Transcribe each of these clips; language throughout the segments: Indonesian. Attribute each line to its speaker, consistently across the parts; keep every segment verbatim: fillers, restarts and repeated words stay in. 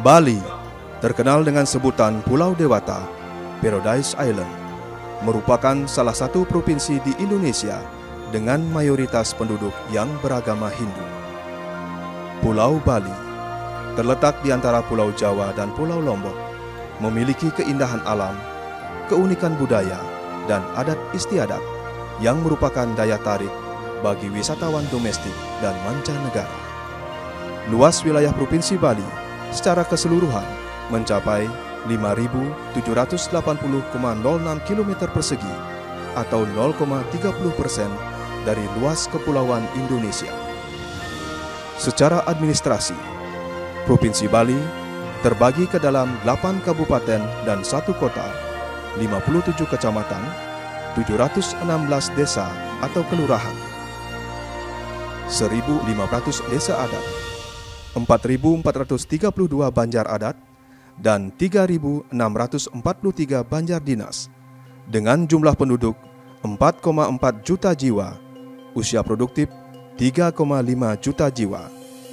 Speaker 1: Bali, terkenal dengan sebutan Pulau Dewata, Paradise Island, merupakan salah satu provinsi di Indonesia dengan mayoritas penduduk yang beragama Hindu. Pulau Bali, terletak di antara Pulau Jawa dan Pulau Lombok, memiliki keindahan alam, keunikan budaya, dan adat istiadat yang merupakan daya tarik bagi wisatawan domestik dan mancanegara. Luas wilayah Provinsi Bali secara keseluruhan mencapai lima ribu tujuh ratus delapan puluh koma nol enam kilometer persegi atau nol koma tiga puluh persen dari luas kepulauan Indonesia. Secara administrasi, Provinsi Bali terbagi ke dalam delapan kabupaten dan satu kota, lima puluh tujuh kecamatan, tujuh ratus enam belas desa atau kelurahan, seribu lima ratus desa adat, empat ribu empat ratus tiga puluh dua banjar adat, dan tiga ribu enam ratus empat puluh tiga banjar dinas, dengan jumlah penduduk empat koma empat juta jiwa, usia produktif tiga koma lima juta jiwa.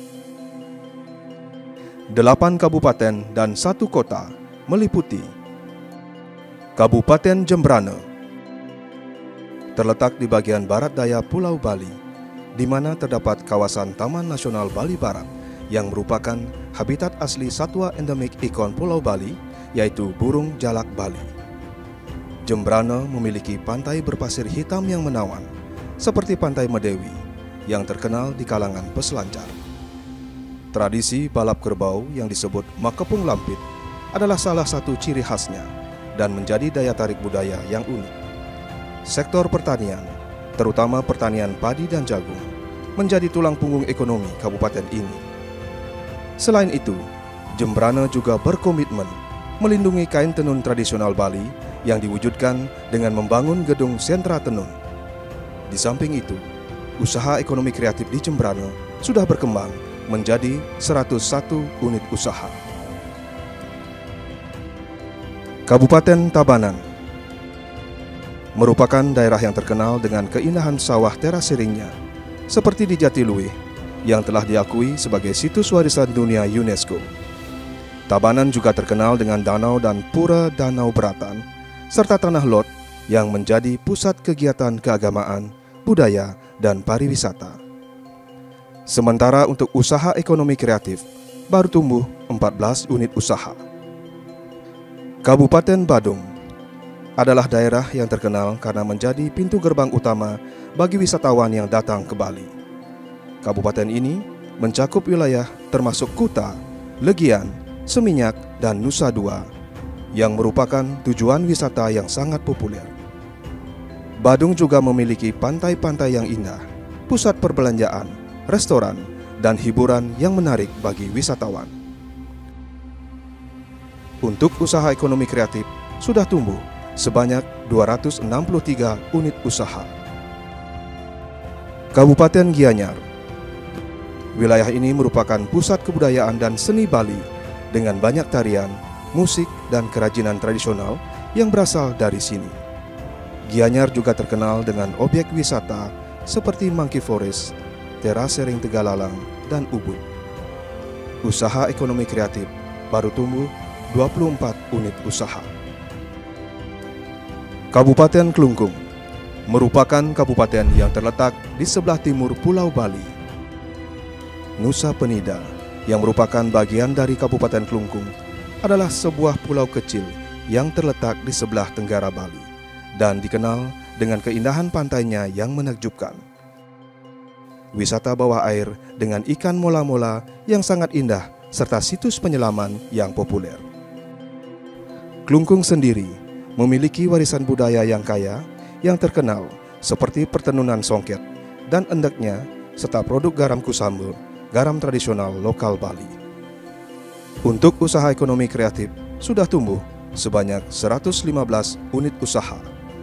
Speaker 1: Delapan kabupaten dan satu kota meliputi Kabupaten Jembrana, terletak di bagian barat daya Pulau Bali, di mana terdapat kawasan Taman Nasional Bali Barat yang merupakan habitat asli satwa endemik ikon Pulau Bali, yaitu burung jalak Bali. Jembrana memiliki pantai berpasir hitam yang menawan, seperti Pantai Medewi, yang terkenal di kalangan peselancar. Tradisi balap kerbau yang disebut Makepung Lampit adalah salah satu ciri khasnya dan menjadi daya tarik budaya yang unik. Sektor pertanian, terutama pertanian padi dan jagung, menjadi tulang punggung ekonomi kabupaten ini. Selain itu, Jembrana juga berkomitmen melindungi kain tenun tradisional Bali yang diwujudkan dengan membangun gedung sentra tenun. Di samping itu, usaha ekonomi kreatif di Jembrana sudah berkembang menjadi seratus satu unit usaha. Kabupaten Tabanan merupakan daerah yang terkenal dengan keindahan sawah teraseringnya, seperti di Jatiluwih, yang telah diakui sebagai situs warisan dunia UNESCO. Tabanan juga terkenal dengan danau dan pura Danau Beratan, serta Tanah Lot yang menjadi pusat kegiatan keagamaan, budaya, dan pariwisata. Sementara untuk usaha ekonomi kreatif, baru tumbuh empat belas unit usaha. Kabupaten Badung adalah daerah yang terkenal karena menjadi pintu gerbang utama bagi wisatawan yang datang ke Bali. Kabupaten ini mencakup wilayah termasuk Kuta, Legian, Seminyak, dan Nusa Dua, yang merupakan tujuan wisata yang sangat populer. Badung juga memiliki pantai-pantai yang indah, pusat perbelanjaan, restoran, dan hiburan yang menarik bagi wisatawan. Untuk usaha ekonomi kreatif sudah tumbuh sebanyak dua ratus enam puluh tiga unit usaha. Kabupaten Gianyar. Wilayah ini merupakan pusat kebudayaan dan seni Bali dengan banyak tarian, musik, dan kerajinan tradisional yang berasal dari sini. Gianyar juga terkenal dengan objek wisata seperti Monkey Forest, Terasering Tegalalang, dan Ubud. Usaha ekonomi kreatif baru tumbuh dua puluh empat unit usaha. Kabupaten Klungkung merupakan kabupaten yang terletak di sebelah timur Pulau Bali. Nusa Penida, yang merupakan bagian dari Kabupaten Klungkung, adalah sebuah pulau kecil yang terletak di sebelah tenggara Bali dan dikenal dengan keindahan pantainya yang menakjubkan. Wisata bawah air dengan ikan mola-mola yang sangat indah serta situs penyelaman yang populer. Klungkung sendiri memiliki warisan budaya yang kaya yang terkenal seperti pertenunan songket dan endeknya serta produk garam kusambel, garam tradisional lokal Bali. Untuk usaha ekonomi kreatif sudah tumbuh sebanyak seratus lima belas unit usaha.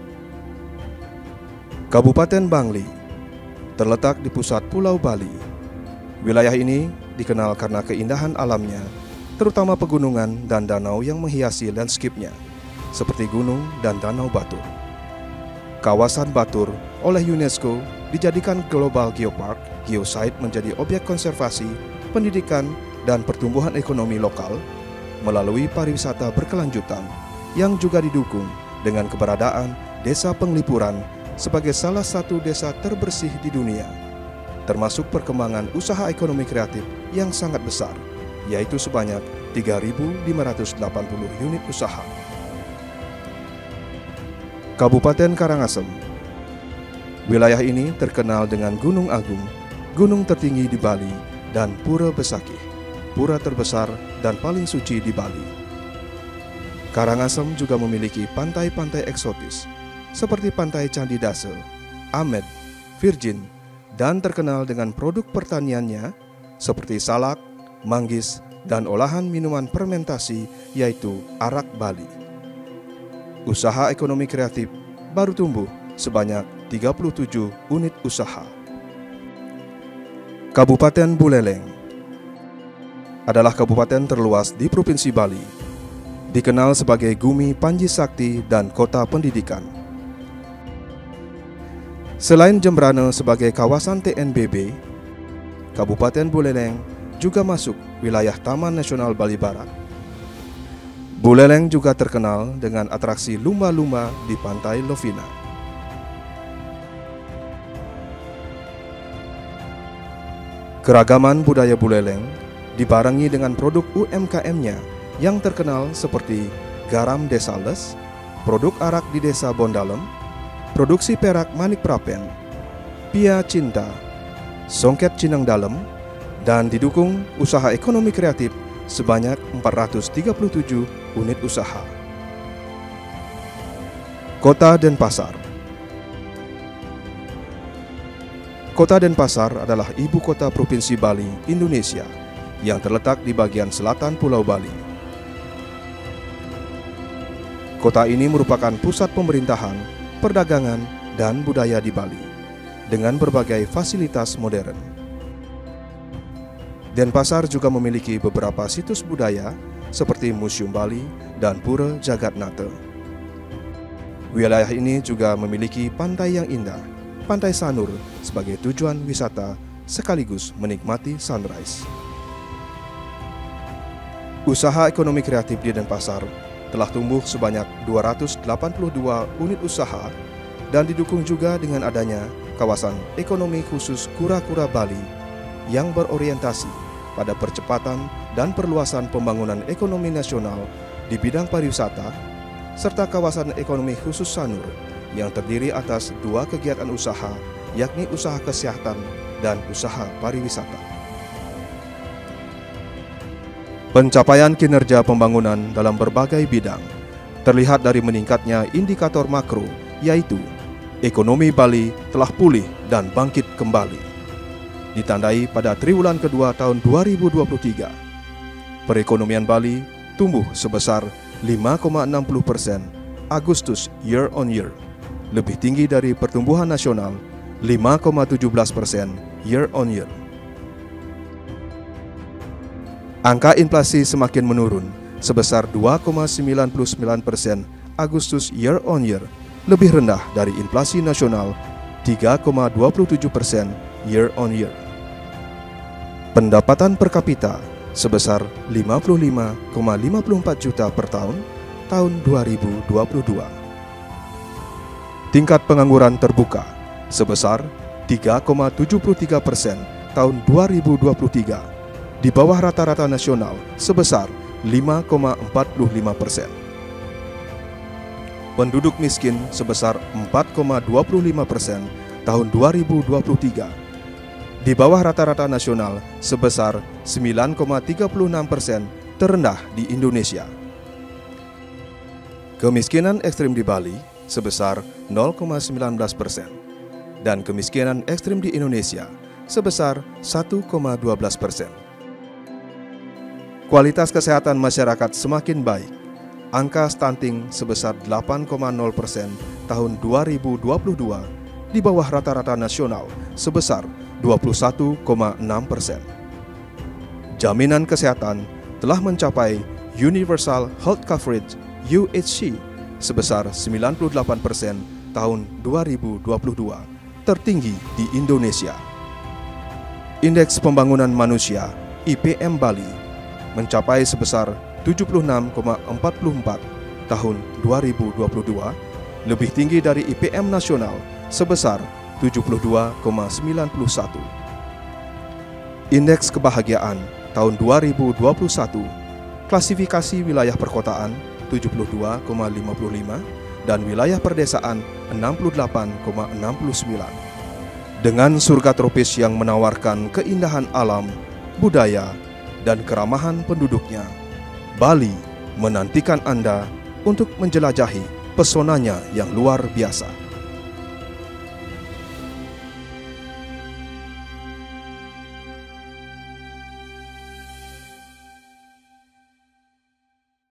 Speaker 1: Kabupaten Bangli terletak di pusat Pulau Bali. Wilayah ini dikenal karena keindahan alamnya, terutama pegunungan dan danau yang menghiasi lanskipnya, seperti gunung dan danau Batur. Kawasan Batur oleh UNESCO dijadikan Global Geopark Geosite menjadi objek konservasi, pendidikan, dan pertumbuhan ekonomi lokal melalui pariwisata berkelanjutan yang juga didukung dengan keberadaan Desa Penglipuran sebagai salah satu desa terbersih di dunia, termasuk perkembangan usaha ekonomi kreatif yang sangat besar, yaitu sebanyak tiga ribu lima ratus delapan puluh unit usaha. Kabupaten Karangasem. Wilayah ini terkenal dengan Gunung Agung, gunung tertinggi di Bali, dan Pura Besakih, pura terbesar dan paling suci di Bali. Karangasem juga memiliki pantai-pantai eksotis, seperti Pantai Candi Dase, Amed, Virgin, dan terkenal dengan produk pertaniannya, seperti salak, manggis, dan olahan minuman fermentasi, yaitu arak Bali. Usaha ekonomi kreatif baru tumbuh sebanyak tiga puluh tujuh unit usaha. Kabupaten Buleleng adalah kabupaten terluas di Provinsi Bali, dikenal sebagai Gumi Panji Sakti dan kota pendidikan. Selain Jembrana sebagai kawasan T N B B, Kabupaten Buleleng juga masuk wilayah Taman Nasional Bali Barat. Buleleng juga terkenal dengan atraksi lumba-lumba di Pantai Lovina. Keragaman budaya Buleleng dibarengi dengan produk U M K M-nya yang terkenal seperti garam Desa Les, produk arak di Desa Bondalem, produksi perak Manik Prapen, Pia Cinta, Songket Cinang Dalem, dan didukung usaha ekonomi kreatif sebanyak empat ratus tiga puluh tujuh unit usaha. Kota Denpasar. Kota Denpasar adalah ibu kota Provinsi Bali, Indonesia, yang terletak di bagian selatan Pulau Bali. Kota ini merupakan pusat pemerintahan, perdagangan, dan budaya di Bali, dengan berbagai fasilitas modern. Denpasar juga memiliki beberapa situs budaya seperti Museum Bali dan Pura Jagatnata. Wilayah ini juga memiliki pantai yang indah, Pantai Sanur, sebagai tujuan wisata sekaligus menikmati sunrise. Usaha ekonomi kreatif di Denpasar telah tumbuh sebanyak dua ratus delapan puluh dua unit usaha dan didukung juga dengan adanya kawasan ekonomi khusus Kura-Kura Bali yang berorientasi pada percepatan dan perluasan pembangunan ekonomi nasional di bidang pariwisata, serta kawasan ekonomi khusus Sanur yang terdiri atas dua kegiatan usaha, yakni usaha kesehatan dan usaha pariwisata. Pencapaian kinerja pembangunan dalam berbagai bidang terlihat dari meningkatnya indikator makro, yaitu ekonomi Bali telah pulih dan bangkit kembali. Ditandai pada triwulan kedua tahun dua ribu dua puluh tiga, perekonomian Bali tumbuh sebesar lima koma enam puluh persen Agustus year on year, lebih tinggi dari pertumbuhan nasional lima koma tujuh belas persen year on year. Angka inflasi semakin menurun sebesar dua koma sembilan sembilan persen Agustus year on year, lebih rendah dari inflasi nasional tiga koma dua tujuh persen year on year. Pendapatan per kapita sebesar lima puluh lima koma lima empat juta per tahun, tahun dua ribu dua puluh dua. Tingkat pengangguran terbuka sebesar tiga koma tujuh tiga persen tahun dua ribu dua puluh tiga, di bawah rata-rata nasional sebesar lima koma empat lima persen. Penduduk miskin sebesar empat koma dua lima persen tahun dua ribu dua puluh tiga, di bawah rata-rata nasional sebesar sembilan koma tiga enam persen, terendah di Indonesia. Kemiskinan ekstrim di Bali sebesar nol koma sembilan belas persen dan kemiskinan ekstrim di Indonesia sebesar satu koma dua belas persen. Kualitas kesehatan masyarakat semakin baik. Angka stunting sebesar delapan koma nol persen tahun dua ribu dua puluh dua, di bawah rata-rata nasional sebesar dua puluh satu koma enam persen. Jaminan kesehatan telah mencapai Universal Health Coverage U H C sebesar sembilan puluh delapan persen tahun dua ribu dua puluh dua, tertinggi di Indonesia. Indeks Pembangunan Manusia I P M Bali mencapai sebesar tujuh puluh enam koma empat empat tahun dua ribu dua puluh dua lebih tinggi dari I P M nasional sebesar tujuh puluh dua koma sembilan satu. Indeks kebahagiaan tahun dua ribu dua puluh satu, klasifikasi wilayah perkotaan tujuh puluh dua koma lima lima dan wilayah perdesaan enam puluh delapan koma enam sembilan. Dengan surga tropis yang menawarkan keindahan alam, budaya, dan keramahan penduduknya, Bali menantikan Anda untuk menjelajahi pesonanya yang luar biasa.